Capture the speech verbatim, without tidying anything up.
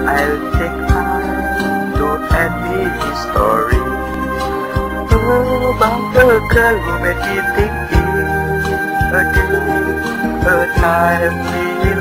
I'll take time to end this story about a girl who made me thinking a day, a time we